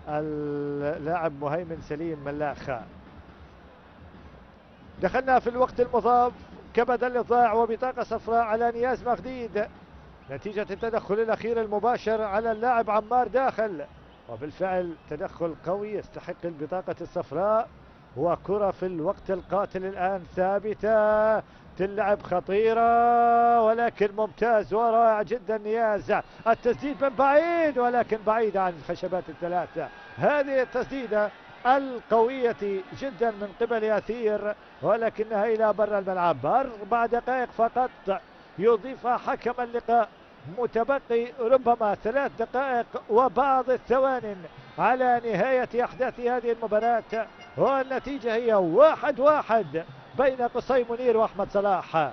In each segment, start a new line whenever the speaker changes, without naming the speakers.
اللاعب مهيمن سليم ملاخ. دخلنا في الوقت المضاف، كبد الإضاع وبطاقة صفراء على نياز مغديد نتيجة التدخل الأخير المباشر على اللاعب عمار داخل، وبالفعل تدخل قوي يستحق البطاقة الصفراء. وكرة في الوقت القاتل الآن ثابتة، تلعب خطيرة ولكن ممتاز ورائع جدا نياز. التسديد من بعيد ولكن بعيدة عن الخشبات الثلاثة. هذه التسديدة القوية جدا من قبل أثير ولكنها إلى برا الملعب. 4 دقائق فقط يضيفها حكم اللقاء، متبقي ربما 3 دقائق وبعض الثوان على نهاية أحداث هذه المباراة، والنتيجة هي 1-1 بين قصي منير وأحمد صلاح.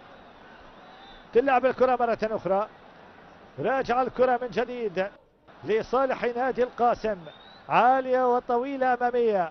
تلعب الكرة مرة أخرى، راجع الكرة من جديد لصالح نادي القاسم، عالية وطويلة أمامية،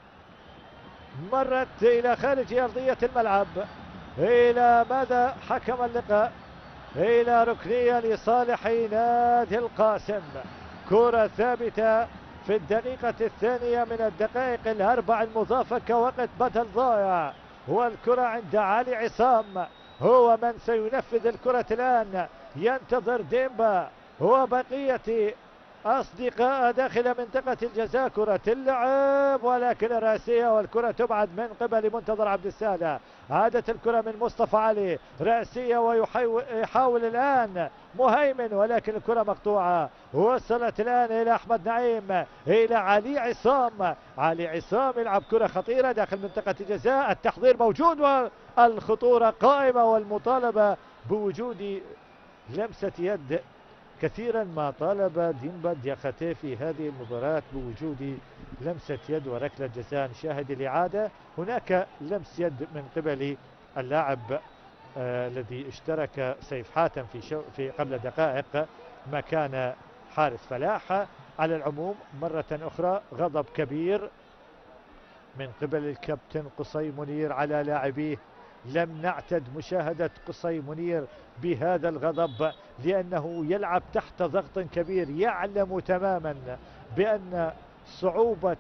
مرت إلى خارج أرضية الملعب. إلى ماذا حكم اللقاء؟ إلى ركنية لصالح نادي القاسم. كرة ثابتة في الدقيقة الثانية من الدقائق الأربع المضافة كوقت بدل ضائع، والكرة عند علي عصام، هو من سينفذ الكرة الآن. ينتظر ديمبا وبقية أصدقاء داخل منطقة الجزاء. كرة تلعب ولكن رأسية، والكرة تبعد من قبل منتظر عبد السادة. عادت الكرة من مصطفى علي رأسية ويحاول الآن مهيمن ولكن الكرة مقطوعة. وصلت الآن إلى أحمد نعيم، إلى علي عصام. علي عصام يلعب كرة خطيرة داخل منطقة الجزاء، التحضير موجود والخطورة قائمة، والمطالبة بوجود لمسة يد. كثيرا ما طالب ديمبا دياخاتي في هذه المباراة بوجود لمسة يد وركلة جزاء. نشاهد الإعادة، هناك لمس يد من قبل اللاعب الذي اشترك سيف حاتم في قبل دقائق مكان حارس فلاح. على العموم مرة أخرى غضب كبير من قبل الكابتن قصي منير على لاعبيه. لم نعتد مشاهدة قصي منير بهذا الغضب، لأنه يلعب تحت ضغط كبير، يعلم تماما بأن صعوبة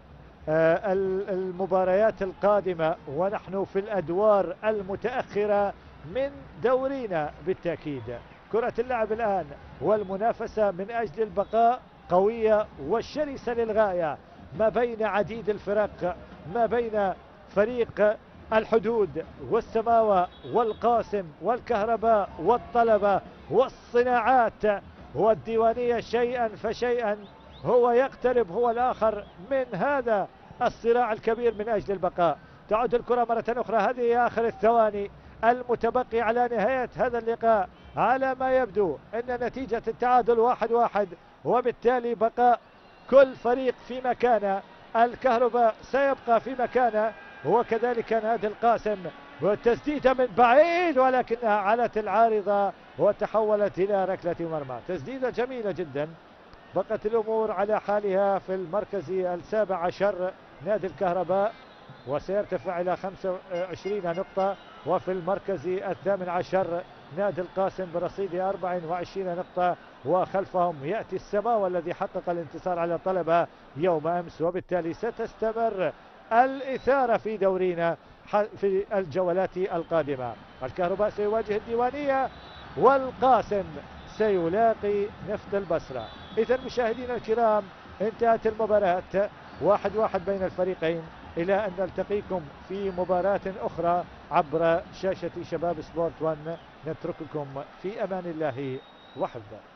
المباريات القادمة ونحن في الأدوار المتأخرة من دورينا بالتأكيد. كرة اللعب الآن والمنافسة من أجل البقاء قوية وشرسة للغاية ما بين عديد الفرق، ما بين فريق الحدود والسماوة والقاسم والكهرباء والطلبة والصناعات والديوانية. شيئا فشيئا هو يقترب هو الآخر من هذا الصراع الكبير من أجل البقاء. تعود الكرة مرة أخرى، هذه آخر الثواني المتبقي على نهاية هذا اللقاء. على ما يبدو أن نتيجة التعادل 1-1، وبالتالي بقاء كل فريق في مكانه. الكهرباء سيبقى في مكانه وكذلك نادي القاسم. والتسديدة من بعيد ولكنها علت العارضة وتحولت إلى ركلة مرمى. تسديدة جميلة جدا. بقت الأمور على حالها في المركز 17 نادي الكهرباء وسيرتفع إلى 25 نقطة، وفي المركز 18 نادي القاسم برصيد 24 نقطة، وخلفهم يأتي السماوة الذي حقق الانتصار على طلبة يوم أمس. وبالتالي ستستمر الإثارة في دورينا في الجولات القادمة. الكهرباء سيواجه الديوانية والقاسم سيلاقي نفط البصرة. إذا مشاهدينا الكرام، انتهت المباراة 1-1 بين الفريقين. إلى أن نلتقيكم في مباراة أخرى عبر شاشة شباب سبورت 1. نترككم في أمان الله وحفظه.